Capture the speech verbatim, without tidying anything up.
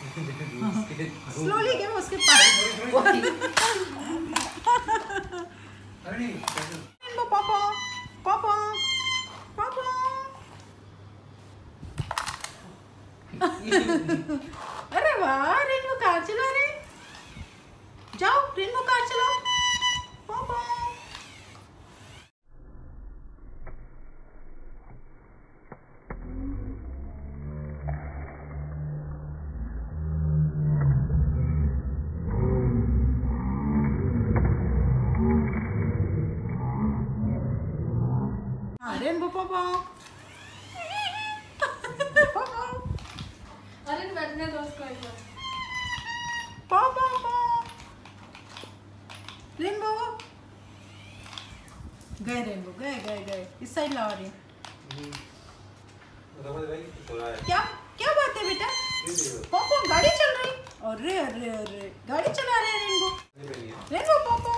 Slowly game उसके पास। Rainbow पापा पापा पापा। अरे वाह रेनबो कार चला रहे। जाओ रेनबो कार चलाओ पापा। रेनबो पापा पापा। अरे बैठने दो उसको एक बार। पापा रेनबो गए रेनबो गए गए गए इस साइड ला रही। क्या क्या बात है बेटा? पापा गाड़ी चल रही। अरे अरे अरे गाड़ी चला रहे हैं रेनबो। रेनबो पापा